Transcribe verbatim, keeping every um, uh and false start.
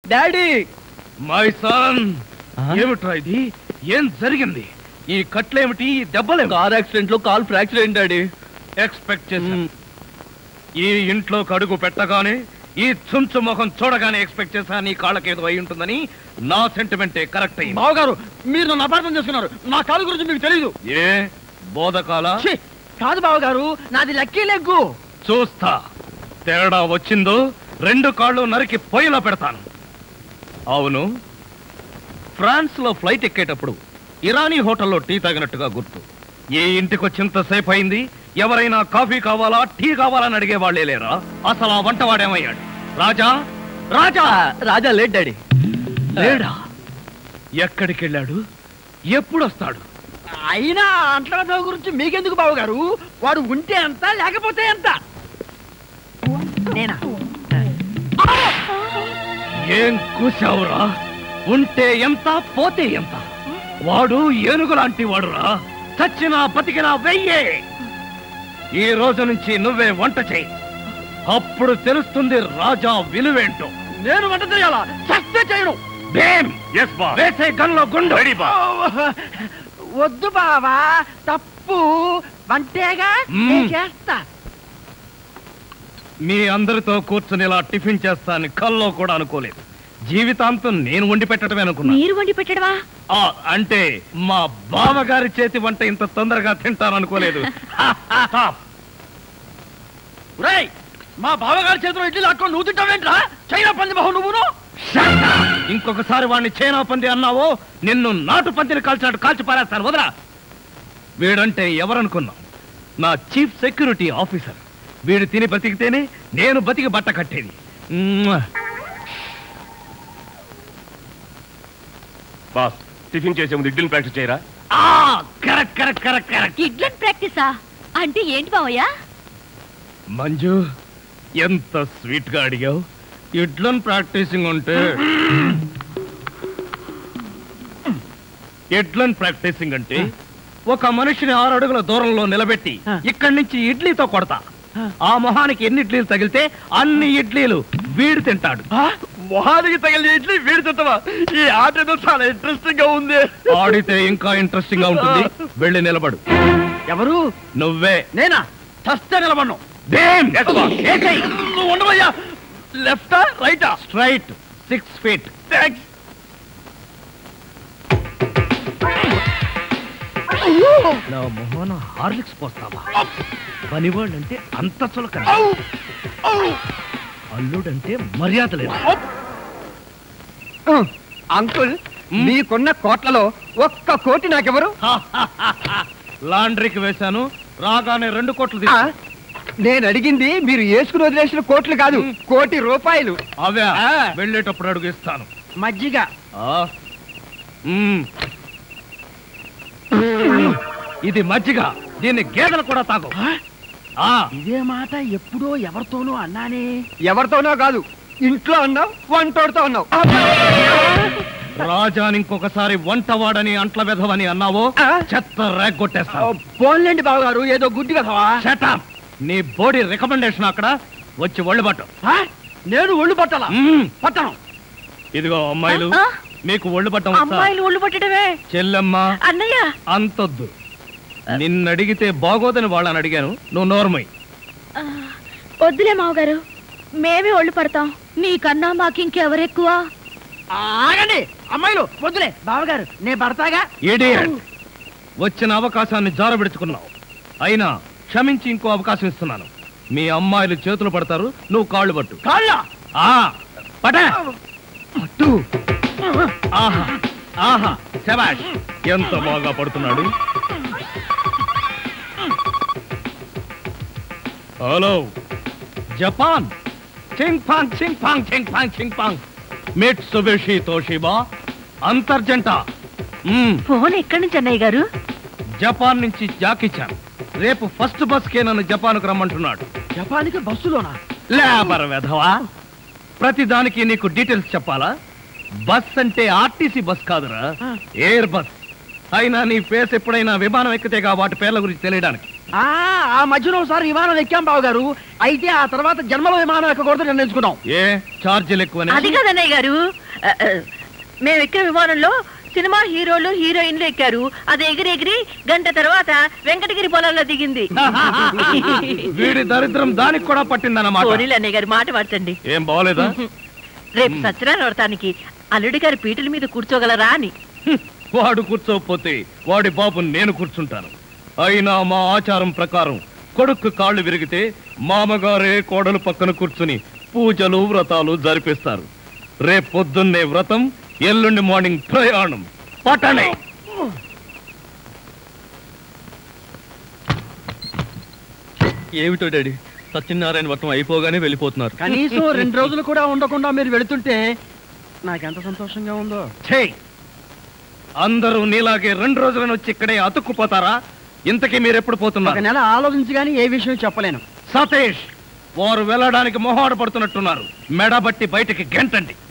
Daddy my son ఏమిట్రా ఇది? ఏం జరిగింది? ఈ కట్లేమిటి, ఈ దెబ్బలేమి? కార్ యాక్సిడెంట్ లో కాల్ ఫ్రాక్చర్ అయింది డాడీ. ఎక్స్పెక్ట్ చేశాను. ఈ ఇంట్లో అడుగు పెట్టగానే, ఈ చుంచు ముఖం చూడగానే ఎక్స్పెక్ట్ చేశా నీ కాళ్ళకేదో అయి ఉంటుందని. నా సెంటిమెంటే కరెక్ట్ అయింది. బావగారు మీరు నన్ను అపార్థం చేసుకున్నారు. నా కాలు గురించి మీకు తెలీదు. ఏ బోధకాల? కాదు బావగారు, నాది లక్కీ లెగ్గు. చూస్తా, తేడా వచ్చిందో రెండు కాళ్ళు నరికి పొయ్యిలో పెడతాను. అవును, ఫ్రాన్స్ లో ఫ్లైట్ ఎక్కేటప్పుడు ఇరానీ హోటల్లో టీ తాగినట్టుగా గుర్తు. ఏ ఇంటికి వచ్చింతసేపు అయింది, ఎవరైనా కాఫీ కావాలా టీ కావాలని అడిగే వాళ్ళే లేరా? అసలు ఆ వంటవాడేమయ్యాడు? రాజా రాజా రాజా లేట్ డాడీ. లేడా? ఎక్కడికి వెళ్ళాడు? ఎప్పుడు వస్తాడు? అయినా అంట్ల గురించి మీకెందుకు బావగారు? వాడు ఉంటే ఎంత లేకపోతే ఎంత? నేనా? ఏం కూసావురా? ఉంటే ఎంత పోతే ఎంత? వాడు ఏనుగు లాంటి వాడురా. చచ్చినా బతికినా వెయ్యే. ఈ రోజు నుంచి నువ్వే వంట చేయి, అప్పుడు తెలుస్తుంది రాజా విలువేంటో. నేను వంట చేయాలా? చస్తే చేయను. వేసే గన్లో గుండు. వద్దు బావా, తప్పు. వంటేగా చేస్తా. మీ అందరితో కూర్చుని ఇలా టిఫిన్ చేస్తాను కల్లో కూడా అనుకోలేదు. జీవితాంతం నేను వండి పెట్టడమే అనుకున్నా. మీరు వండి పెట్టడమా? అంటే మా బావగారి చేతి వంట ఇంత తొందరగా తింటాను అనుకోలేదు. మా బావగారి చేతిలో ఇడ్లీ లాక్కొని నువ్వు తింటావేంట్రా? చైనా పంది బాహు నువ్వును. ఇంకొకసారి వాడిని చైనా పంది అన్నావో నిన్ను నాటు పందిని కాల్చినట్టు కాల్చి పారేస్తాను. వదరా. వీడంటే ఎవరనుకున్నావు? నా చీఫ్ సెక్యూరిటీ ఆఫీసర్. వీడు తిని బతికితేనే నేను బతికి బట్ట కట్టేది. బాస్, టిఫిన్ చేసే ముందు ఇడ్లీని ప్రాక్టీస్ చేయరా? Correct correct correct correct. Idli ప్రాక్టీసా అంటే ఏంటి బావయ్య? మంజు, ఎంత స్వీట్ గా అడిగావు. ఇడ్లన్ ప్రాక్టీసింగ్ ఉంటే ఇడ్లన్ ప్రాక్టీసింగ్ అంటే ఒక మనిషిని ఆరు అడుగుల దూరంలో నిలబెట్టి ఇక్కడి నుంచి ఇడ్లీతో కొడతా. ఆ మొహానికి ఎన్ని ఇడ్లీలు తగిలితే అన్ని ఇడ్లీలు వీడు తింటాడు. మొహానికి తగిలిన ఇడ్లీ వీడి తింటావా? ఈ ఆట ఏదో చాలా ఇంట్రెస్టింగ్ గా ఉంది. ఆడితే ఇంకా ఇంట్రెస్టింగ్ గా ఉంటుంది. వెళ్ళి నిలబడు. ఎవరు? నువ్వే. నేనా? చస్తే నిలబడ్ను. నువ్వు ఉండవయ్యా. లెఫ్టా రైటా? Straight six feet. థ్యాంక్స్. నా మొహన హార్లిక్స్ పోస్తావా? పనివాళ్ళంటే అంత చులకన, అల్లుడంటే మర్యాద లేదు. అంకుల్, మీకున్న కోట్లలో ఒక్క కోటి నాకెవరు? లాండ్రీకి వేశాను, రాగానే రెండు కోట్లు తీసు. నేను అడిగింది మీరు వేసుకుని వదిలేసిన కోట్లు కాదు, కోటి రూపాయలు. అవే వెళ్ళేటప్పుడు అడుగు ఇస్తాను. మజ్జిగ. ఇది మజ్జిగ, దీన్ని గేదెలు కూడా తాగు. ఇదే మాట ఎప్పుడో ఎవరితోనో అన్నానే. ఎవరితోనో కాదు, ఇంట్లో అన్నావు, వంటోడుతో అన్నావు. రాజాని ఇంకొకసారి వంట వాడని అంట్ల వెధవని అన్నావో చెత్త రేగొట్టేస్తా. పోన్లేండి బావగారు, ఏదో గుడ్డి వెధవా. షటప్. నీ బోడీ రికమెండేషన్ అక్కడ వచ్చి ఒళ్ళు పట్టు. నేను ఒళ్ళు పట్టాలా? పట్టను. ఇదిగో అమ్మాయిలు, మీకు ఒళ్ళు పట్టం. అమ్మాయిలు ఒళ్ళు పట్టడమే. చెల్లెమ్మ, అన్నయ్య అంతొద్దు. నిన్నడిగితే బాగోదని వాళ్ళని అడిగాను, నువ్వు నోర్మై. వద్దులే మావగారు, మేమే ఒళ్ళు పడతాం. నీకన్నా మాకింకెవరెక్కువ? ఆగండి అమ్మాయిలు, వద్దులే. బావగారు నేను పడతాగా. ఇడియట్. వచ్చిన అవకాశాన్ని జారబెడుచుకున్నావు. అయినా క్షమించి ఇంకో అవకాశం ఇస్తున్నాను. మీ అమ్మాయిలు చేతులు పడతారు, నువ్వు కాళ్ళు పట్టు. కాళ్ళ పట్టు. ఆహా ఆహా, శభాష్. ఎంత బాగా పడుతున్నాడు. Hello Japan. చింగ్ పాంగ్ చింగ్ పాంగ్ చింగ్ పాంగ్ చింగ్ పాంగ్. మిట్సుబిషి తోషిబా అంతర్జంట. ఫోన్ ఎక్కడి నుంచి అన్నయ్య గారు? జపాన్ నుంచి జాకిచాన్. రేపు ఫస్ట్ బస్ కే నన్ను జపాన్ కు రమ్మంటున్నాడు. జపాన్కి బస్సులోనా? లేబర్ వెధవా, ప్రతి దానికి నీకు డీటెయిల్స్ చెప్పాలా? బస్ అంటే ఆర్టీసీ బస్ కాదురా, ఎయిర్ బస్. అయినా నీ ఫేస్ ఎప్పుడైనా విమానం ఎక్కితేగా వాటి పేర్ల గురించి తెలియడానికి. ఆ ఆ మధ్యలో ఒకసారి విమానం ఎక్కాం బావ గారు. అయితే ఆ తర్వాత జన్మలో విమానం ఎక్కకూడదు నిర్ణయించుకున్నాం. ఏ ఛార్జీలు ఎక్కువనే? అది కాదన్నయ్య గారు, ఆ, ఆ, మేము ఎక్కే విమానంలో సినిమా హీరోలు హీరోయిన్లు ఎక్కారు. అది ఎగిరి ఎగిరి గంట తర్వాత వెంకటగిరి పొలంలో దిగింది. వీడి దరిద్రం దానికి కూడా పట్టిందన్నమాట. పోనీలు అన్నయ్య గారు, మాట పడతండి. ఏం బాగోలేదా? రేపు సత్యనారాయణ వ్రతానికి అల్లుడి గారి పీటల మీద కూర్చోగలరా అని. హ్మ్. వాడు కూర్చోకపోతే వాడి బాబు నేను కూర్చుంటాను. అయినా మా ఆచారం ప్రకారం కొడుకు కాళ్ళు విరిగితే మామగారే కోడలు పక్కన కూర్చుని పూజలు వ్రతాలు జరిపిస్తారు. రేపు పొద్దున్నే వ్రతం, ఎల్లుండి మార్నింగ్ ప్రయాణం. పట్టణే ఏమిటో డాడీ, సత్యనారాయణ వ్రతం అయిపోగానే వెళ్ళిపోతున్నారు. కనీసం రెండు రోజులు కూడా ఉండకుండా మీరు వెళుతుంటే నాకెంత సంతోషంగా ఉందో. ఛే! అందరూ నీలాగే రెండు రోజులను వచ్చి ఇక్కడే అతుక్కుపోతారా? ఇంతకీ మీరెప్పుడు ఒక పోతున్నారు? నెల ఆలోచించి గానీ ఏ విషయం చెప్పలేను. సతీష్, వారు వెళ్ళడానికి మొహాడు పడుతున్నట్టున్నారు. మెడబట్టి బయటికి గెంటండి.